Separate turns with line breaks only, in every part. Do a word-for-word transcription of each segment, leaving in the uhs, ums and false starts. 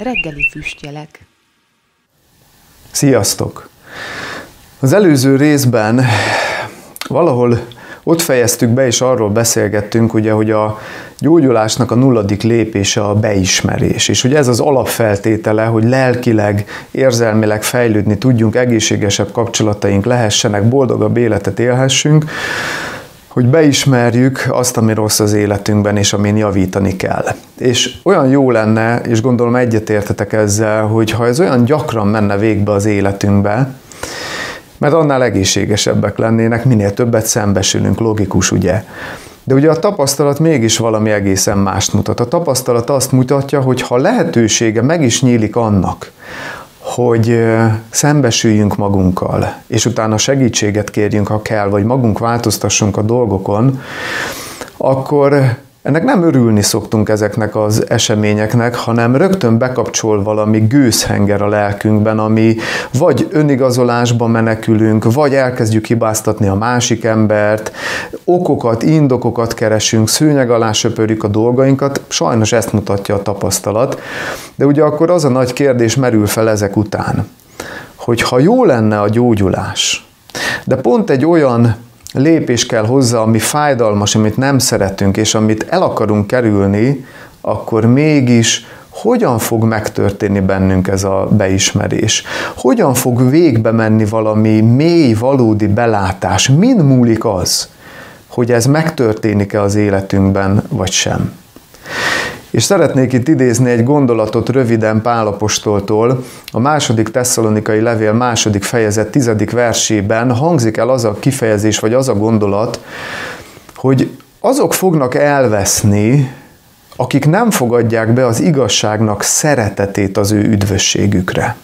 Reggeli füstjelek.
Sziasztok! Az előző részben valahol ott fejeztük be, és arról beszélgettünk, ugye, hogy a gyógyulásnak a nulladik lépése a beismerés. És ugye ez az alapfeltétele, hogy lelkileg, érzelmileg fejlődni tudjunk, egészségesebb kapcsolataink lehessenek, boldogabb életet élhessünk, hogy beismerjük azt, ami rossz az életünkben, és amin javítani kell. És olyan jó lenne, és gondolom egyetértetek ezzel, hogy ha ez olyan gyakran menne végbe az életünkbe, mert annál egészségesebbek lennének, minél többet szembesülünk, logikus, ugye? De ugye a tapasztalat mégis valami egészen mást mutat. A tapasztalat azt mutatja, hogy ha lehetősége meg is nyílik annak, hogy szembesüljünk magunkkal, és utána segítséget kérjünk, ha kell, vagy magunk változtassunk a dolgokon, akkor ennek nem örülni szoktunk ezeknek az eseményeknek, hanem rögtön bekapcsol valami gőzhenger a lelkünkben, ami vagy önigazolásba menekülünk, vagy elkezdjük hibáztatni a másik embert, okokat, indokokat keresünk, szőnyeg alá söpörjük a dolgainkat, sajnos ezt mutatja a tapasztalat. De ugye akkor az a nagy kérdés merül fel ezek után, hogy ha jó lenne a gyógyulás, de pont egy olyan lépés kell hozzá, ami fájdalmas, amit nem szeretünk, és amit el akarunk kerülni, akkor mégis hogyan fog megtörténni bennünk ez a beismerés? Hogyan fog végbe menni valami mély, valódi belátás? Min múlik az, hogy ez megtörténik-e az életünkben, vagy sem? És szeretnék itt idézni egy gondolatot röviden Pál apostoltól. A második Tesszalonikai levél második fejezet tizedik versében hangzik el az a kifejezés, vagy az a gondolat, hogy azok fognak elveszni, akik nem fogadják be az igazságnak szeretetét az ő üdvösségükre.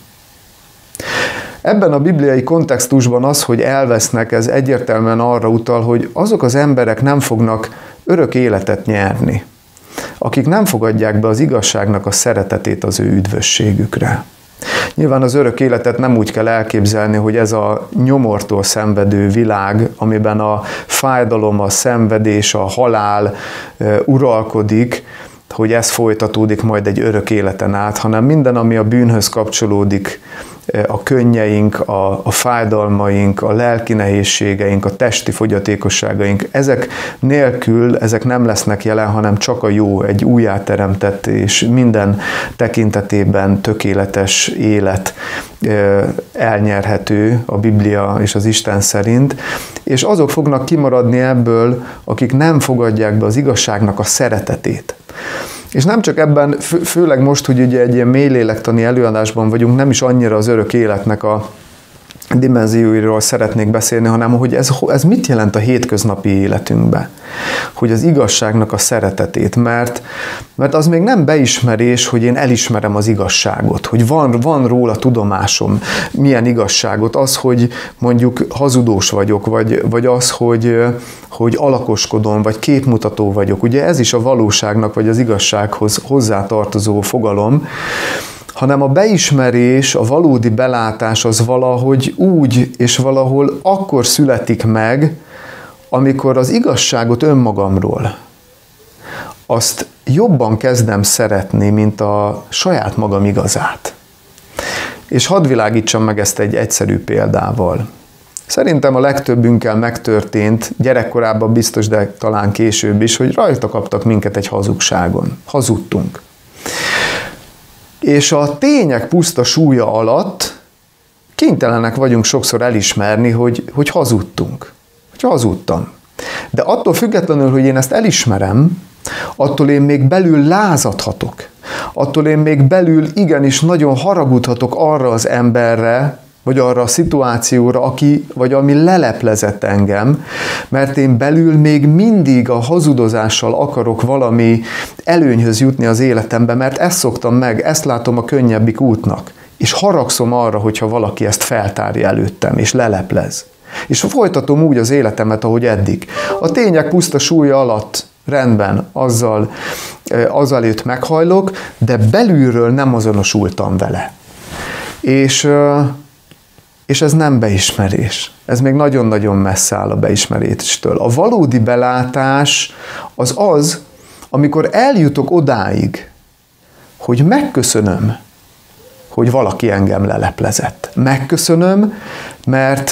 Ebben a bibliai kontextusban az, hogy elvesznek, ez egyértelműen arra utal, hogy azok az emberek nem fognak örök életet nyerni, akik nem fogadják be az igazságnak a szeretetét az ő üdvösségükre. Nyilván az örök életet nem úgy kell elképzelni, hogy ez a nyomortól szenvedő világ, amiben a fájdalom, a szenvedés, a halál uralkodik, hogy ez folytatódik majd egy örök életen át, hanem minden, ami a bűnhöz kapcsolódik, a könnyeink, a, a fájdalmaink, a lelki nehézségeink, a testi fogyatékosságaink, ezek nélkül, ezek nem lesznek jelen, hanem csak a jó, egy újjáteremtett és minden tekintetében tökéletes élet elnyerhető a Biblia és az Isten szerint, és azok fognak kimaradni ebből, akik nem fogadják be az igazságnak a szeretetét. És nem csak ebben, fő, főleg most, hogy ugye egy ilyen mélylélektani előadásban vagyunk, nem is annyira az örök életnek a dimenzióiról szeretnék beszélni, hanem hogy ez, ez mit jelent a hétköznapi életünkben. Hogy az igazságnak a szeretetét, mert, mert az még nem beismerés, hogy én elismerem az igazságot, hogy van, van róla tudomásom, milyen igazságot, az, hogy mondjuk hazudós vagyok, vagy, vagy az, hogy, hogy alakoskodom, vagy képmutató vagyok. Ugye ez is a valóságnak, vagy az igazsághoz hozzátartozó fogalom, hanem a beismerés, a valódi belátás az valahogy úgy és valahol akkor születik meg, amikor az igazságot önmagamról azt jobban kezdem szeretni, mint a saját magam igazát. És hadd világítsam meg ezt egy egyszerű példával. Szerintem a legtöbbünkkel megtörtént, gyerekkorában biztos, de talán később is, hogy rajta kaptak minket egy hazugságon. Hazudtunk. És a tények puszta súlya alatt kénytelenek vagyunk sokszor elismerni, hogy, hogy hazudtunk. Hogy hazudtam. De attól függetlenül, hogy én ezt elismerem, attól én még belül lázadhatok. Attól én még belül igenis nagyon haragudhatok arra az emberre, vagy arra a szituációra, aki, vagy ami leleplezett engem, mert én belül még mindig a hazudozással akarok valami előnyhöz jutni az életembe, mert ezt szoktam meg, ezt látom a könnyebbik útnak. És haragszom arra, hogyha valaki ezt feltárja előttem, és leleplez. És folytatom úgy az életemet, ahogy eddig. A tények puszta súlya alatt rendben, azzal, azzal őt meghajlok, de belülről nem azonosultam vele. És... És ez nem beismerés. Ez még nagyon-nagyon messze áll a beismeréstől. A valódi belátás az az, amikor eljutok odáig, hogy megköszönöm, hogy valaki engem leleplezett. Megköszönöm, mert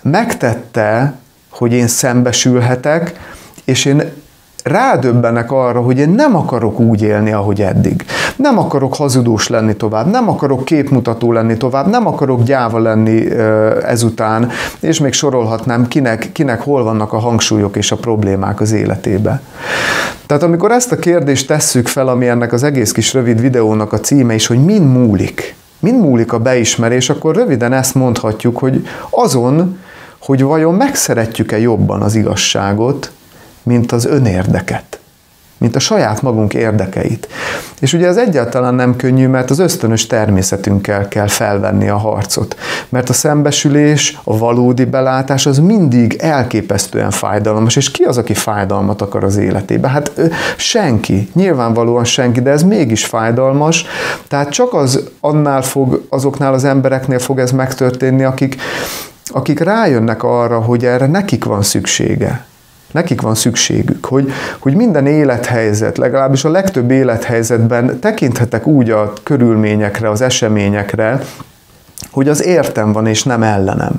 megtette, hogy én szembesülhetek, és én rádöbbenek arra, hogy én nem akarok úgy élni, ahogy eddig. Nem akarok hazudós lenni tovább, nem akarok képmutató lenni tovább, nem akarok gyáva lenni ezután, és még sorolhatnám, kinek, kinek hol vannak a hangsúlyok és a problémák az életébe. Tehát amikor ezt a kérdést tesszük fel, ami ennek az egész kis rövid videónak a címe is, hogy min múlik, min múlik a beismerés, akkor röviden ezt mondhatjuk, hogy azon, hogy vajon megszeretjük-e jobban az igazságot, mint az önérdeket, mint a saját magunk érdekeit. És ugye ez egyáltalán nem könnyű, mert az ösztönös természetünkkel kell felvenni a harcot. Mert a szembesülés, a valódi belátás az mindig elképesztően fájdalmas. És ki az, aki fájdalmat akar az életébe? Hát senki, nyilvánvalóan senki, de ez mégis fájdalmas. Tehát csak az annál fog, azoknál az embereknél fog ez megtörténni, akik, akik rájönnek arra, hogy erre nekik van szüksége. Nekik van szükségük, hogy, hogy minden élethelyzet, legalábbis a legtöbb élethelyzetben tekinthetek úgy a körülményekre, az eseményekre, hogy az értem van és nem ellenem.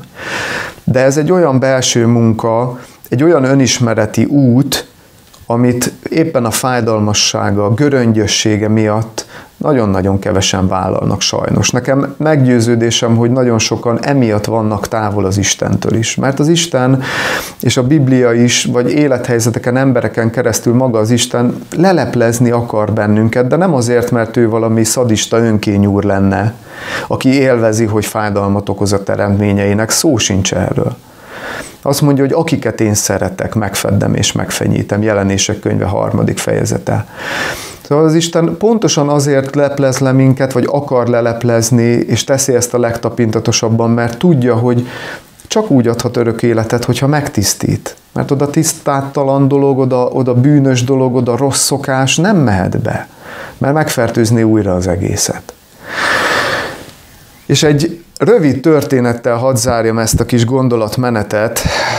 De ez egy olyan belső munka, egy olyan önismereti út, amit éppen a fájdalmassága, a göröngyössége miatt nagyon-nagyon kevesen vállalnak sajnos. Nekem meggyőződésem, hogy nagyon sokan emiatt vannak távol az Istentől is. Mert az Isten és a Biblia is, vagy élethelyzeteken, embereken keresztül maga az Isten leleplezni akar bennünket, de nem azért, mert ő valami szadista önkényúr lenne, aki élvezi, hogy fájdalmat okoz a teremtményeinek. Szó sincs erről. Azt mondja, hogy akiket én szeretek, megfeddem és megfenyítem. Jelenések könyve harmadik fejezete. Szóval az Isten pontosan azért leplez le minket, vagy akar leleplezni, és teszi ezt a legtapintatosabban, mert tudja, hogy csak úgy adhat örök életet, hogyha megtisztít. Mert oda tisztátalan dolog, oda, oda bűnös dolog, oda rossz szokás nem mehet be, mert megfertőzni újra az egészet. És egy rövid történettel hadd zárjam ezt a kis gondolatmenetet.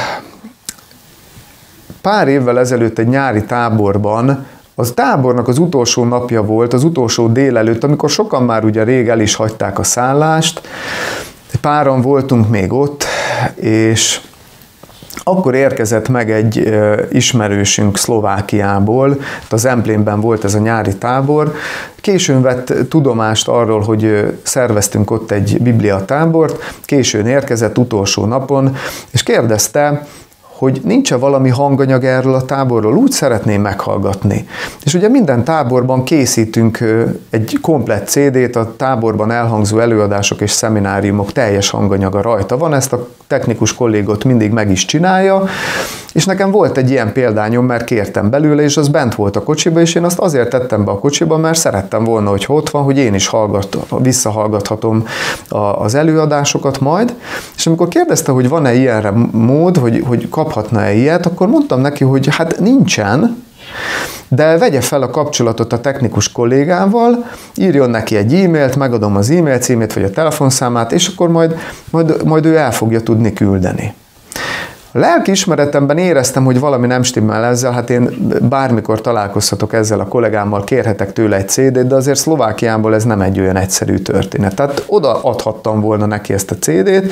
Pár évvel ezelőtt egy nyári táborban, az tábornak az utolsó napja volt, az utolsó délelőtt, amikor sokan már ugye rég el is hagyták a szállást, páran voltunk még ott, és akkor érkezett meg egy ismerősünk Szlovákiából, az Zemplénben volt ez a nyári tábor, későn vett tudomást arról, hogy szerveztünk ott egy bibliatábort, későn érkezett utolsó napon, és kérdezte, hogy nincs-e valami hanganyag erről a táborról, úgy szeretném meghallgatni. És ugye minden táborban készítünk egy komplett cé dét, a táborban elhangzó előadások és szemináriumok teljes hanganyaga rajta van, ezt a technikus kollégot mindig meg is csinálja, és nekem volt egy ilyen példányom, mert kértem belőle, és az bent volt a kocsiba, és én azt azért tettem be a kocsiba, mert szerettem volna, hogy ott van, hogy én is hallgat, visszahallgathatom az előadásokat majd, és amikor kérdezte, hogy van-e ilyenre mód, hogy, hogy kaphatna-e ilyet, akkor mondtam neki, hogy hát nincsen, de vegye fel a kapcsolatot a technikus kollégával, írjon neki egy e-mailt, megadom az e-mail címét vagy a telefonszámát, és akkor majd, majd, majd ő el fogja tudni küldeni. A lelkiismeretemben éreztem, hogy valami nem stimmel ezzel, hát én bármikor találkozhatok ezzel a kollégámmal, kérhetek tőle egy cé dét, de azért Szlovákiából ez nem egy olyan egyszerű történet. Tehát oda adhattam volna neki ezt a cé dét,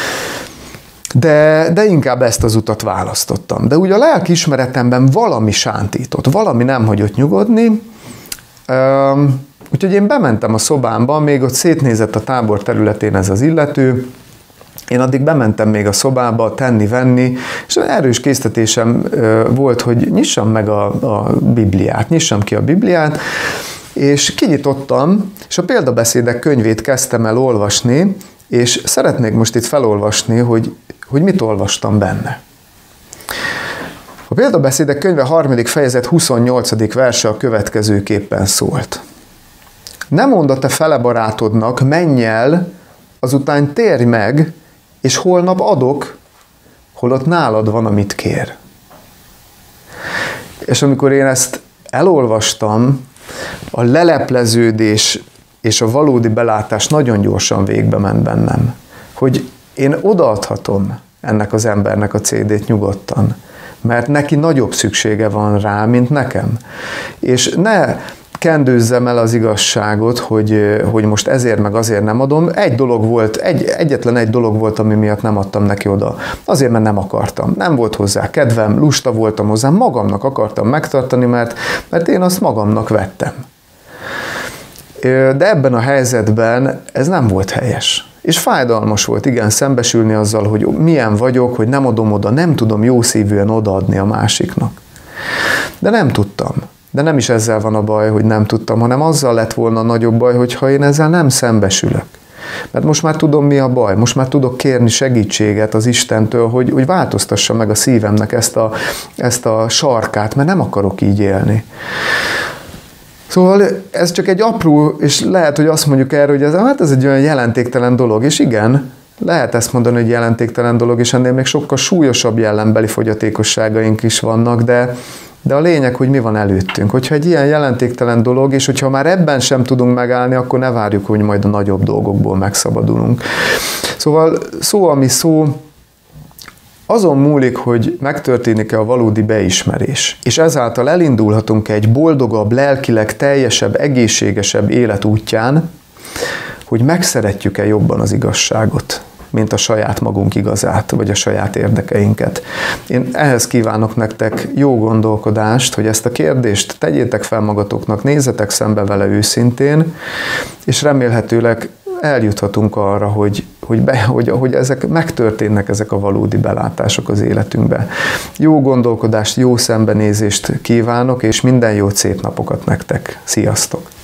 De, de inkább ezt az utat választottam. De úgy a lelkiismeretemben valami sántított, valami nem hagyott nyugodni, Üm, úgyhogy én bementem a szobámba, még ott szétnézett a tábor területén ez az illető, én addig bementem még a szobába tenni-venni, és erős késztetésem volt, hogy nyissam meg a, a Bibliát, nyissam ki a Bibliát, és kinyitottam, és a példabeszédek könyvét kezdtem el olvasni, és szeretnék most itt felolvasni, hogy, hogy mit olvastam benne. A példabeszédek könyve harmadik fejezet huszonnyolcadik verse a következőképpen szólt. Ne mondd a te fele barátodnak, menj el, azután térj meg, és holnap adok, holott nálad van, amit kér. És amikor én ezt elolvastam, a lelepleződés és a valódi belátás nagyon gyorsan végbe ment bennem, hogy én odaadhatom ennek az embernek a cé dét nyugodtan, mert neki nagyobb szüksége van rá, mint nekem. És ne kendőzzem el az igazságot, hogy, hogy most ezért meg azért nem adom. Egy dolog volt, egy, egyetlen egy dolog volt, ami miatt nem adtam neki oda. Azért, mert nem akartam. Nem volt hozzá kedvem, lusta voltam hozzá, magamnak akartam megtartani, mert, mert én azt magamnak vettem. De ebben a helyzetben ez nem volt helyes. És fájdalmas volt, igen, szembesülni azzal, hogy milyen vagyok, hogy nem adom oda, nem tudom jó szívűen odaadni a másiknak. De nem tudtam. De nem is ezzel van a baj, hogy nem tudtam, hanem azzal lett volna a nagyobb baj, hogyha én ezzel nem szembesülök. Mert most már tudom, mi a baj, most már tudok kérni segítséget az Istentől, hogy, hogy változtassa meg a szívemnek ezt a, ezt a sarkát, mert nem akarok így élni. Szóval ez csak egy apró, és lehet, hogy azt mondjuk erre, hogy ez, hát ez egy olyan jelentéktelen dolog, és igen, lehet ezt mondani, hogy jelentéktelen dolog, és ennél még sokkal súlyosabb jellemбeli fogyatékosságaink is vannak, de, de a lényeg, hogy mi van előttünk. Hogyha egy ilyen jelentéktelen dolog, és hogyha már ebben sem tudunk megállni, akkor ne várjuk, hogy majd a nagyobb dolgokból megszabadulunk. Szóval szó, ami szó, azon múlik, hogy megtörténik-e a valódi beismerés, és ezáltal elindulhatunk egy boldogabb, lelkileg teljesebb, egészségesebb élet útján, hogy megszeretjük-e jobban az igazságot, mint a saját magunk igazát, vagy a saját érdekeinket. Én ehhez kívánok nektek jó gondolkodást, hogy ezt a kérdést tegyétek fel magatoknak, nézzetek szembe vele őszintén, és remélhetőleg eljuthatunk arra, hogy, hogy, be, hogy, hogy ezek megtörténnek, ezek a valódi belátások az életünkbe. Jó gondolkodást, jó szembenézést kívánok, és minden jót, szép napokat nektek. Sziasztok!